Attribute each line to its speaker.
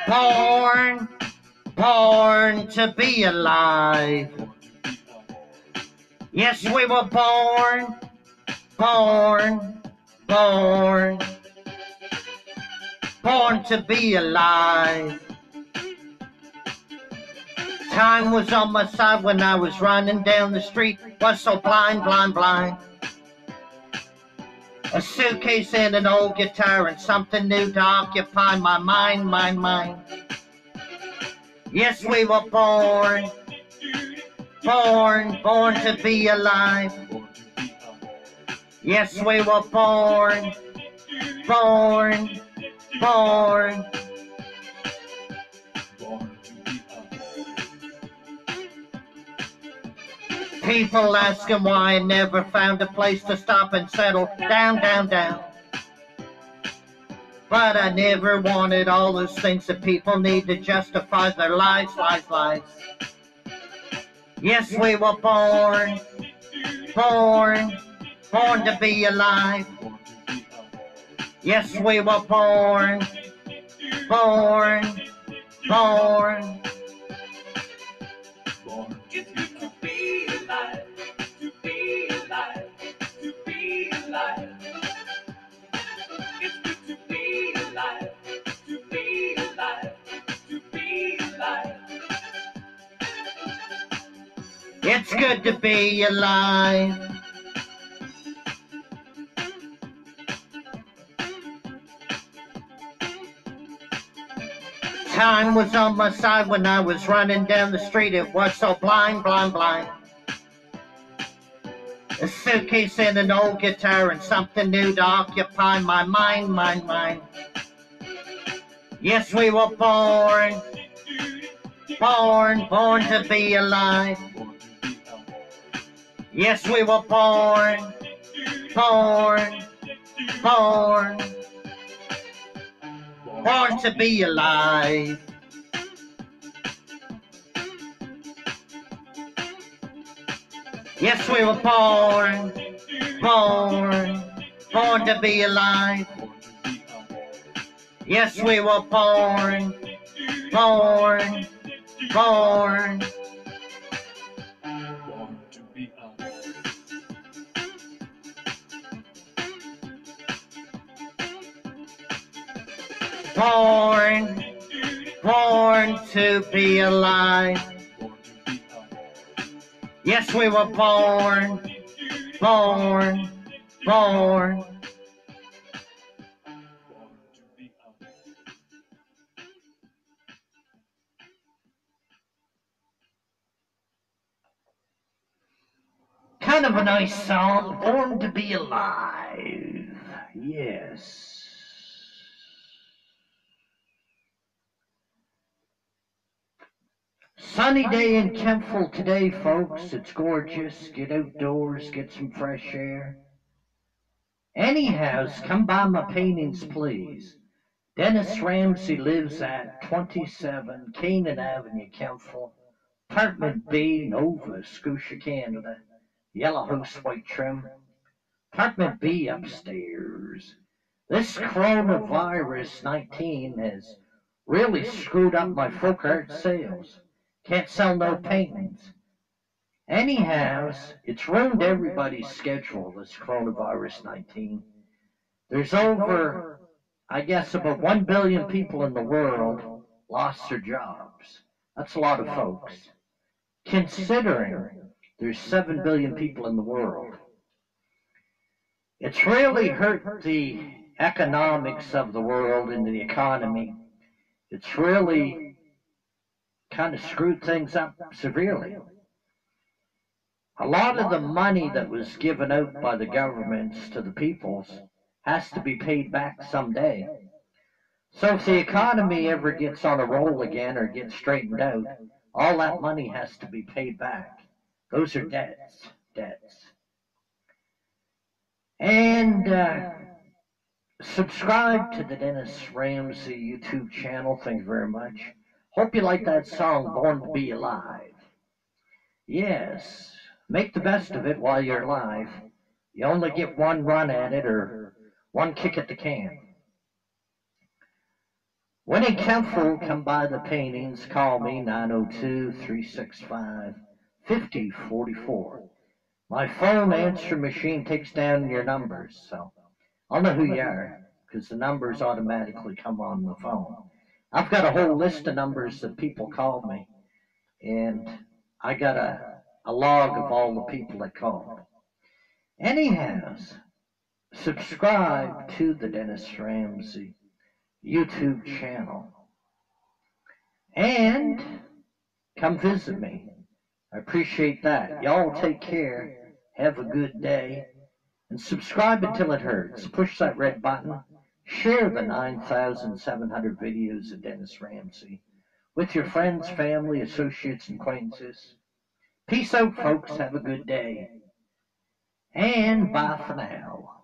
Speaker 1: Born, born to be alive. Yes, we were born, born, born, born to be alive. Time was on my side when I was running down the street. Was so blind, blind, blind. A suitcase and an old guitar and something new to occupy my mind, mind. Yes, we were born, born to be alive. Yes, we were born, born. People asking why I never found a place to stop and settle down. But I never wanted all those things that people need to justify their lives. Yes, we were born to be alive. Yes, we were born.
Speaker 2: It's good to be alive, to be alive, to be alive. It's good to be alive, to be alive, to be alive.
Speaker 1: It's good to be alive. Time was on my side when I was running down the street. It was so blind. A suitcase and an old guitar and something new to occupy my mind. Yes, we were born to be alive. Yes, we were born to be alive. Yes, we were born to be alive. Yes, we were born.
Speaker 2: Born to be alive.
Speaker 1: Born to be alive. Yes, we were born. Kind of a nice song, Born to be alive. Yes. Sunny day in Kempville today, folks. It's gorgeous. Get outdoors, get some fresh air. Anyhows, come buy my paintings, please. Dennis Ramsey lives at 27 Canaan Avenue, Kempville. Apartment B, Nova Scotia, Canada. Yellow house, white trim. Apartment B upstairs. This coronavirus 19 has really screwed up my folk art sales. Can't sell no paintings. Anyhow, it's ruined everybody's schedule, this coronavirus 19. There's over, I guess, about 1 billion people in the world lost their jobs. That's a lot of folks. Considering there's 7 billion people in the world. It's really hurt the economics of the world and the economy. It's really kind of screwed things up severely. A lot of the money that was given out by the governments to the peoples has to be paid back someday. So if the economy ever gets on a roll again or gets straightened out, all that money has to be paid back. Those are debts. And subscribe to the Dennis Ramsey YouTube channel. Thank you very much. Hope you like that song, Born to Be Alive. Yes, make the best of it while you're alive. You only get one run at it or one kick at the can. When in Kempful, come by the paintings, call me 902-365-5044. My phone answer machine takes down your numbers, so I'll know who you are, because the numbers automatically come on the phone. I've got a whole list of numbers that people call me, and I got a log of all the people that called. Anyhow, subscribe to the Dennis Ramsay YouTube channel and come visit me. I appreciate that. Y'all take care. Have a good day. And subscribe until it hurts. Push that red button. Share the 9,700 videos of Dennis Ramsay with your friends, family, associates, and acquaintances. Peace out, folks. Have a good day. And bye for now.